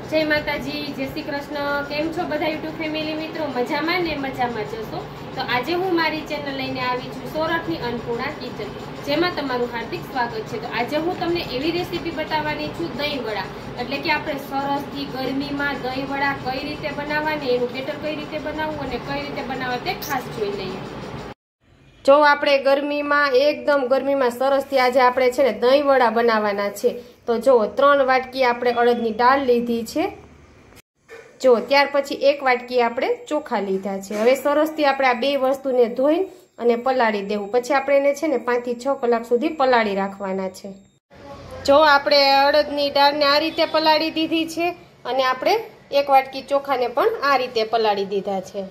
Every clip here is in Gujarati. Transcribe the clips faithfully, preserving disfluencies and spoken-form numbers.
जय माताजी, जय श्री कृष्ण। केम छो बधा यूट्यूब फेमिली मित्रों? मजामां ने मजामां जशो। तो आज हूँ मारी चेनल लईने आवी छुं सोरठनी अन्नपूर्णा किचन, जेमां तमारुं हार्दिक स्वागत छे। तो आज हूँ तमने एवी रेसिपी बताववानी छुं, दही वड़ा। एटले के आपणे सरसथी गरमीमां दही वड़ा कई रीते बनाववानी, एनुं बेटर कई रीते बनाववुं अने कई रीते बनाववा ते खास जोई लईए। जो आपणे गरमीमां एकदम गरमीमां सरसथी आजे आपणे छे ने दही वड़ा बनाववाना छे। तो जो त्रण वाटकी आपणे अड़दनी दाळ लीधी छे, जो त्यार पछी एक वाटकी आपणे चोखा लीधा छे। हवे सरसथी आपणे आ बे वस्तुने धोई अने पलाળી देवुं, पछी आपणे एने छे ने पांच થી छ कलाक सुधी पलाળી राखवाना छे। जो आपणे अड़दनी दाळने आ रीते पलाળી दीधी छे अने आपणे एक वाटकी चोखाने पण आ रीते पलाળી दीधा छे।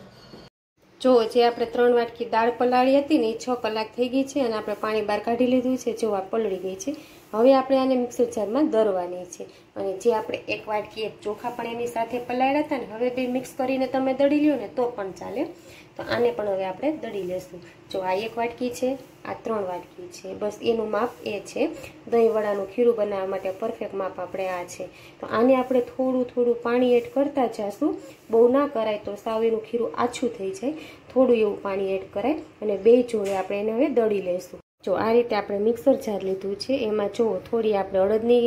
जो जे आपणे त्रण वाटकी दाळ पलाળી हती ने छ कलाक थई गई छे अने आपणे पाणी बहार काढी लीधुं छे। जो आ पलળી गई छे, हवे आपणे आने मिक्सर जारमां दरवानी छे। अने जे आपणे एक वाटकी एक चोखा पण एनी साथे पलाळ्या हता ने, हवे बे मिक्स करीने तमे दળી ल्यो ने तो पण चाले। तो आने पण हवे आपणे दળી लेशुं। जो आ एक वाटकी छे, आ त्रण वाटकी छे, बस एनुं माप ए छे। दही वडानुं खीરું बनाववा माटे परफेक्ट माप आपणे आ छे। तो आने आपणे थोडું थोडું पाणी एड करता जाशुं। बहु ना कराय तो साव एनुं खीરું आछું થઈ જાય। थोडું એવું पाणी एड कराय अने बे जोड़े आपणे एने हवे दળી लेशुं। जो आ रीते आपणे मिक्सर जार लीधुं छे, एमां जो थोड़ी आपणे अड़दनी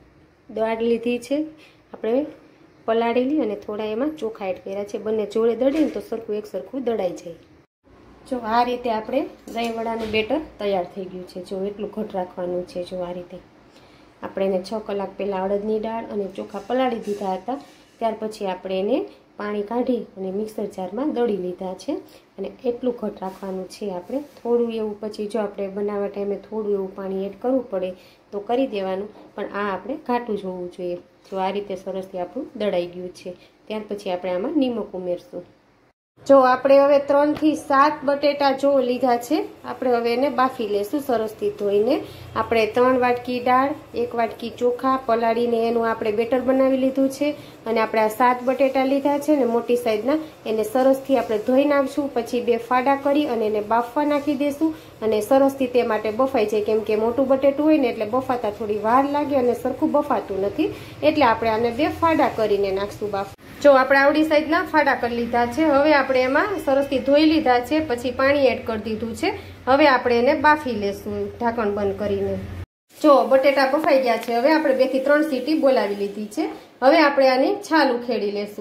दाळ लीधी छे, आपणे पलाळेली अने थोड़ा एमां चोखा एड कर्या छे। बंने जोड़े दळीने तो सरखुं एक सरखुं दळाई जाय। जो आ रीते आपणे दही वडानुं बेटर तैयार थई गयुं छे। जो एटલું ઘટ રાખવાનું છે। जो आ रीते આપણે એને છ કલાક પહેલા અડદની દાળ અને ચોખા પલાળી દીધા હતા, ત્યાર પછી આપણે એને પાણી કાઢી અને મિક્સર જારમાં દળી લીધા છે અને એટલું ઘટ રાખવાનું છે આપણે। થોડું એવું પછી જો આપણે બનાવવા ટાઈમે થોડું એવું પાણી એડ કરવું પડે તો કરી દેવાનું, પણ આ આપણે ઘાટું જ હોવું જોઈએ। જો આ રીતે સરસથી આપણું દળાઈ ગયું છે, ત્યાર પછી આપણે આમાં નિમક ઉમેરશું। जो आपणे हवे त्रण थी सात बटेटा जो लीधा छे, आपणे हवे एने बाफी लेशुं सरसथी धोईने। आपणे त्रण वाटकी दाळ, एक वाटकी चोखा पलाळीने एनुं आपणे बेटर बनावी लीधुं छे अने आपणे आ सात बटेटा लीधा छे ने मोटी साइजना, एने सरसथी आपणे धोई नाखशुं। पछी बे फाड़ा करी अने एने बाफवा नाखी देशुं अने सरसथी ते माटे बफाई जाय, केम के मोटुं बटेटुं होय ने एटले बफाता थोड़ी वार लागे अने सरखुं बफातुं नथी, एटले आपणे आने बे फाड़ा करीने नाखशुं बाफ। जो आपणे आवड़ी साइजना फाड़ा कर लीधा छे। हवे आपणे एमां सरसथी धोई लीधा छे, पछी पाणी एड कर दीधुं छे। हवे आपणे एने बाफी लेशुं ढांकण बंध करीने। जो बटेटा बफाई गया छे, हवे आपणे बे थी त्रण सीटी बोलावी लीधी छे। हवे आपणे आनी छाल उखेड़ी लेशुं।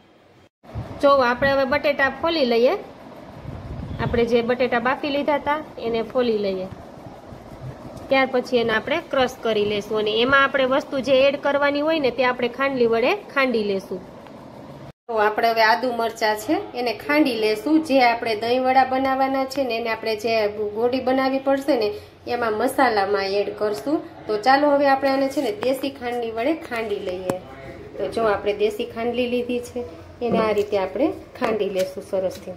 जो आपणे हवे बटेटा फोली लईए। आपणे जे बटेटा बाफी लीधा हता एने फोली लईए, त्यार पछी एने आपणे क्रश करी लेशुं अने एमां आपणे वस्तु जे एड करवानी होय ने ते आपणे खांडली वडे खांडी लेशुं। तो आपणे हवे आदુ मरचा छे एने खांडी लेशुं। जे आपणे दही वड़ा बनाववाना छे ने एने आपणे जे गोडी बनावी पड़शे ने एमां मसालामां एड करशुं। तो चालो हवे आपणे आने छे ने देशी खांडली वडे खांडी लईए। तो जो आपणे देशी खांडली लीधी छे एने आ रीते आपणे खांडी लेशुं सरसथी।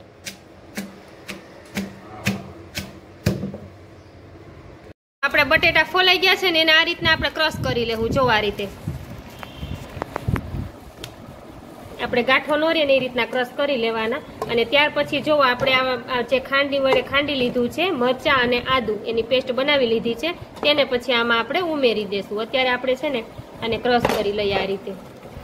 आपणे बटेटा फोलाई गया छे ने एने आ रीतना आपणे क्रश करी लेवुं। जो आ रीते આપણે ગાંઠો ન રહે ને એ રીતના ક્રશ કરી લેવાના અને ત્યાર પછી જો આપણે આ જે ખાંડની વડે ખાંડી લીધું છે મરચા અને આદુ એની પેસ્ટ બનાવી લીધી છે તેને પછી આમાં આપણે ઉમેરી દેશું। અત્યારે આપણે છે ને આને ક્રશ કરી લઈએ આ રીતે।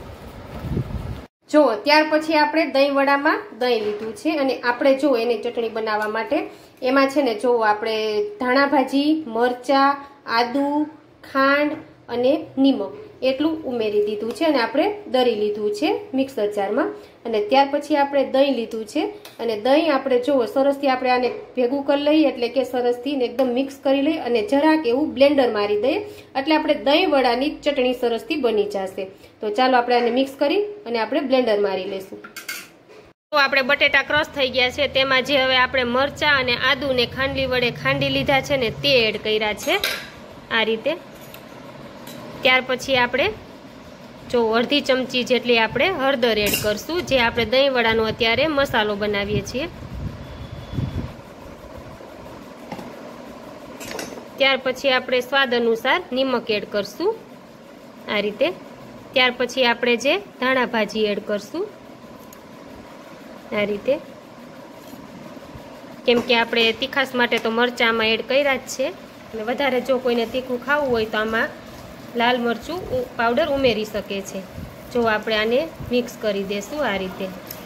જો ત્યાર પછી આપણે દહીં વડામાં દહીં લીધું છે અને આપણે જો એની ચટણી બનાવવા માટે એમાં છે ને જો આપણે ધાણા ભાજી, મરચા, આદુ, ખાંડ અને નિમક એટલું ઉમેરી દીધું છે અને આપણે દળી લીધું છે મિક્સર જારમાં। અને ત્યાર પછી આપણે દહીં લીધું છે અને દહીં આપણે જો સરસથી આપણે આને ભેગું કરી લઈએ, એટલે કે સરસથી એકદમ મિક્સ કરી લઈએ અને જરાક એવું બ્લેન્ડર મારી દઈએ, એટલે આપણે દહીં વડાની ચટણી સરસથી બની જશે। તો ચાલો આપણે આને મિક્સ કરી અને આપણે બ્લેન્ડર મારી લઈશું। તો આપણે બટેટા ક્રશ થઈ ગયા છે, તેમાં જે હવે આપણે મરચા અને આદુ ને ખાંડલી વડે ખાંડી લીધા છે ને તે એડ કર્યા છે આ રીતે। ત્યાર પછી આપણે જો અડધી ચમચી જેટલી આપણે હળદર એડ કરશું, જે આપણે દહીં વડાનો અત્યારે મસાલો બનાવીએ છીએ। ત્યાર પછી આપણે સ્વાદ અનુસાર નિમક એડ કરશું આ રીતે। ત્યાર પછી આપણે જે ધાણા ભાજી એડ કરશું આ રીતે, કેમ કે આપણે તીખાશ માટે તો મરચામાં એડ કર્યા જ છે અને વધારે જો કોઈને તીખું ખાવું હોય તો આમાં લાલ મરચું પાવડર ઉમેરી શકે છે। જો આપણે આને મિક્સ કરી દેશું આ રીતે।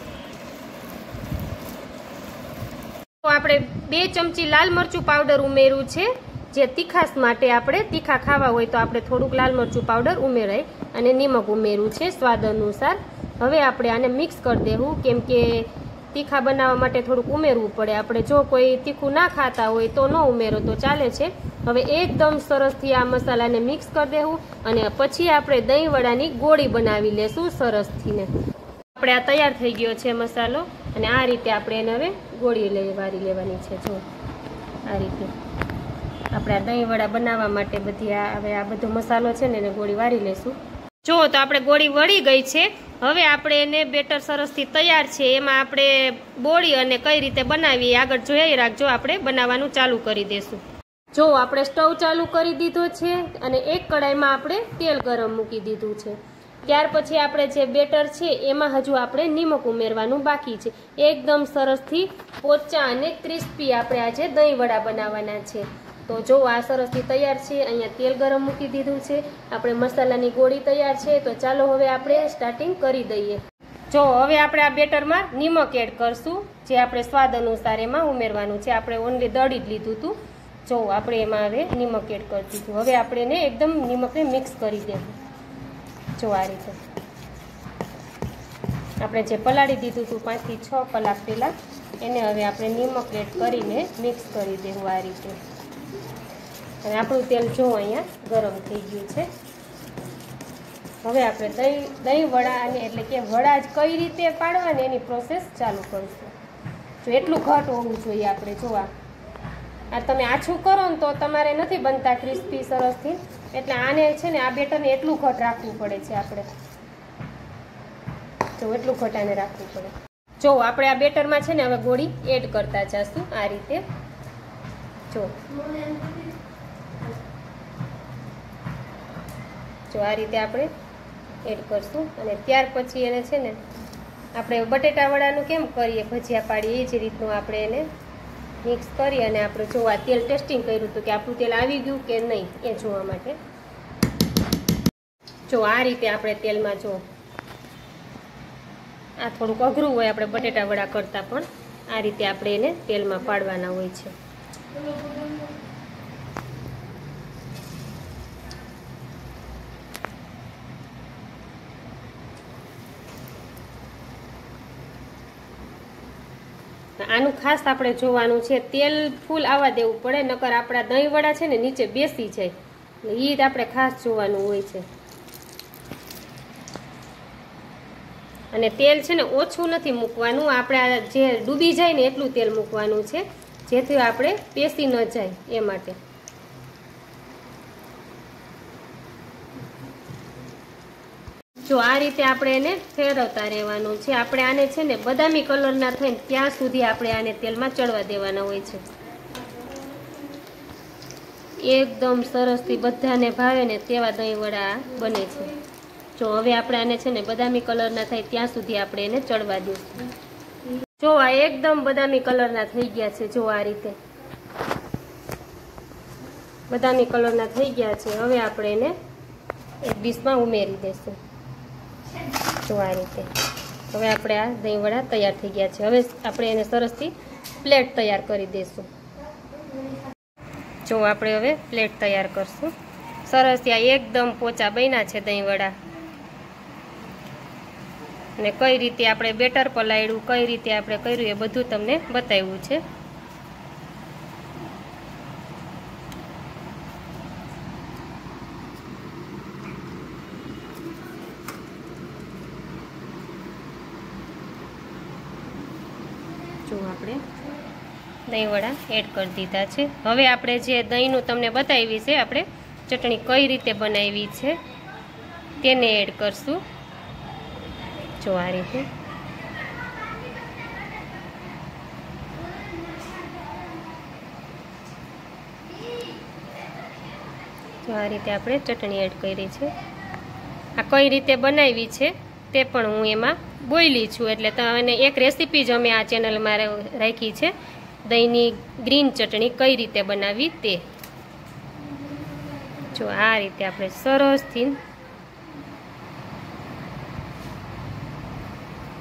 તો આપણે બે ચમચી લાલ મરચું પાવડર ઉમેર્યું છે, જે તીખાશ માટે આપણે તીખા ખાવા હોય તો આપણે થોડુંક લાલ મરચું પાવડર ઉમેરાય, અને નિમક ઉમેર્યું છે સ્વાદ અનુસાર। હવે આપણે આને મિક્સ કરી દેવું, કેમ કે તીખા બનાવવા માટે થોડુંક ઉમેરવું પડે। આપણે જો કોઈ તીખું ના ખાતા હોય તો ન ઉમેરો તો ચાલે છે। હવે એકદમ સરસથી આ મસાલાને મિક્સ કરી દેવું, અને પછી આપણે દહીં વડાની ગોળી બનાવી લેશું સરસથી ને। આપણે આ તૈયાર થઈ ગયો છે મસાલો, અને આ રીતે આપણે એને હવે ગોળી લઈ વારી લેવાની છે। જો આ રીતે આપણે આ દહીં વડા બનાવવા માટે બધી આ હવે આ બધો મસાલો છે ને એને ગોળી વારી લેશું। જો તો આપણે ગોળી વળી ગઈ છે। હવે આપણે એને બેટર સરસથી તૈયાર છે, એમાં આપણે બોળી અને કઈ રીતે બનાવીએ આગળ જોઈ રાખજો। આપણે બનાવવાનું ચાલુ કરી દેશું। જો આપણે સ્ટવ ચાલુ કરી દીધો છે, અને એક કડાઈમાં આપણે તેલ ગરમ મૂકી દીધું છે। ત્યાર પછી આપણે જે બેટર છે એમાં હજુ આપણે નિમક ઉમેરવાનું બાકી છે। એકદમ સરસથી પોચા અને ક્રિસ્પી આપણે આજે દહીં વડા બનાવવાના છે। તો જો આ સરસથી તૈયાર છે। અહીંયા તેલ ગરમ મૂકી દીધું છે, આપણે મસાલાની ગોળી તૈયાર છે। તો ચાલો હવે આપણે સ્ટાર્ટિંગ કરી દઈએ। જો હવે આપણે આ બેટરમાં નિમક એડ કરશું, જે આપણે સ્વાદ અનુસાર એમાં ઉમેરવાનું છે। આપણે ઓનલી દળી જ લીધું હતું। જો આપણે એમાં હવે નિમક એડ કરી દીધું। હવે આપણે એને એકદમ નિમકને મિક્સ કરી દેવું। જો આ રીતે આપણે જે પલાળી દીધું હતું પાંચથી છ કલાક પહેલાં, એને હવે આપણે નિમક એડ કરીને મિક્સ કરી દેવું આ રીતે। અને આપણું તેલ જો અહીંયા ગરમ થઈ ગયું છે। હવે આપણે દહીં દહીં વડા અને એટલે કે વડા જ કઈ રીતે પાડવાની એની પ્રોસેસ ચાલુ કરીશું। જો એટલું ઘટ હોવું જોઈએ આપણે। જો આ આ તમે આછું કરો ને તો તમારે નથી બનતા ક્રિસ્પી સરસથી, એટલે આને છે ને આ બેટરને એટલું ઘટ રાખવું પડે છે આપણે। જો એટલું ઘટ આને રાખવું પડે। જો આપણે આ બેટરમાં છે ને હવે ગોળી એડ કરતા જઈશું આ રીતે। જો જો આ રીતે આપણે એડ કરશું, અને ત્યાર પછી એને છે ને આપણે બટેટા વડાનું કેમ કરીએ ભજીયા પાડીએ એ જ રીતનું આપણે એને મિક્સ કરી, અને આપણે જો આ તેલ ટેસ્ટિંગ કર્યું હતું કે આપણું તેલ આવી ગયું કે નહીં એ જોવા માટે। જો આ રીતે આપણે તેલમાં જો આ થોડુંક અઘરું હોય આપણે બટેટા વડા કરતાં, પણ આ રીતે આપણે એને તેલમાં પાડવાના હોય છે। આનું ખાસ આપણે જોવાનું છે, તેલ ફૂલ આવવા દેવું પડે, નકર આપણા દહીં વડા છે ને નીચે બેસી જાય, એટલે એ આપણે ખાસ જોવાનું હોય છે। અને તેલ છે ને ઓછું નથી મૂકવાનું, આપણે જે ડૂબી જાય ને એટલું તેલ મૂકવાનું છે, જેથી આપણે બેસી ન જાય એ માટે। જો આ રીતે આપણે એને ફેરવતા રહેવાનું છે। આપણે આને છે ને બદામી કલરના થઈને ત્યાં સુધી આપણે આને તેલમાં ચડવા દેવાના હોય છે। એકદમ સરસથી બધાને ભાવે ને તેવા દહીં વડા બને છે। જો હવે આપણે આને છે ને બદામી કલરના થાય ત્યાં સુધી આપણે એને ચડવા દઈશું। જો આ એકદમ બદામી કલરના થઈ ગયા છે। જો આ રીતે બદામી કલરના થઈ ગયા છે। હવે આપણે એને એક ડીશમાં ઉમેરી દઈશું। જો આ રીતે હવે આપણે આ દહીં વડા તૈયાર થઈ ગયા છે। હવે આપણે એને સરસથી પ્લેટ તૈયાર કરી દઈશું। જો આપણે હવે પ્લેટ તૈયાર કરશું। સરસ ત્યાં એકદમ પોચા બન્યા છે દહીં વડા, અને કઈ રીતે આપણે બેટર પલાળ્યું, કઈ રીતે આપણે કર્યું એ બધું તમને બતાવ્યું છે। જો આપણે દહીં વડા એડ કરી દીધા છે। હવે આપણે જે દહીંનું તમને બતાવી છે આપણે ચટણી કઈ રીતે બનાવી છે તેને એડ કરશું। જો આ રીતે જો આ રીતે આપણે ચટણી એડ કરી છે। આ કઈ રીતે બનાવી છે તે પણ હું એમાં બોલી છું, એટલે તમને એક રેસીપી જ અમે આ ચેનલમાં રાખી છે, દહીંની ગ્રીન ચટણી કઈ રીતે બનાવી તે। જો આ રીતે આપણે સરસથી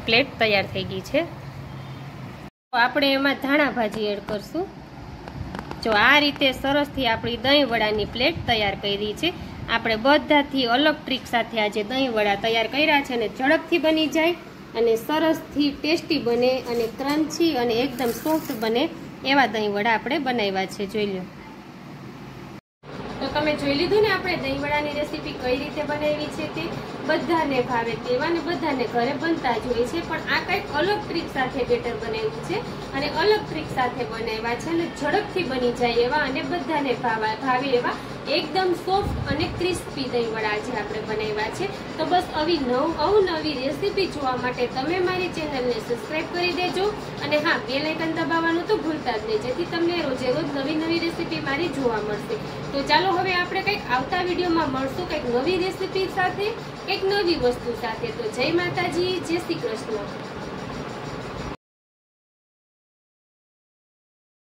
પ્લેટ તૈયાર થઈ ગઈ છે. આપણે એમાં ધાણા ભાજી એડ કરશું. જો આ રીતે સરસથી આપણી દહીં વડાની પ્લેટ તૈયાર કરી છે. આપણે બધાથી અલગ ટ્રીક સાથે આજે દહીં વડા તૈયાર કર્યા છે અને ઝડપથી બની જાય અને સરસથી ટેસ્ટી બને અને ક્રન્ચી અને એકદમ સોફ્ટ બને એવા દહીં વડા આપણે બનાવ્યા છે. જોઈ લો. તો તમે જોઈ લીધું ને આપણે દહીં વડાની રેસીપી કઈ રીતે બનાવી છે. તે બધાને ભાવે તેવા ને બધાને ઘરે બનતા જ હોય છે, પણ આ કંઈક અલગ ટ્રીક સાથે બેટર બનાવ્યું છે અને અલગ ટ્રીક સાથે બનાવ્યા છે અને ઝડપથી બની જાય એવા અને બધાને ભાવા ભાવે એવા એકદમ સોફ્ટ અને ક્રિસ્પી દહીં વડા જે આપણે બનાવ્યા છે. તો બસ આવી નવ અવનવી રેસીપી જોવા માટે તમે મારી ચેનલને સબસ્ક્રાઇબ કરી દેજો અને હા, બેલ આઇકન દબાવવાનું તો ભૂલતા જ નહીં, જેથી તમને રોજે રોજ નવી નવી રેસીપી મારી જોવા મળશે. તો ચાલો હવે આપણે કંઈક આવતા વિડીયોમાં મળશું કંઈક નવી રેસીપી સાથે, કંઈક નવી વસ્તુ સાથે. તો જય માતાજી, જય શ્રી કૃષ્ણ.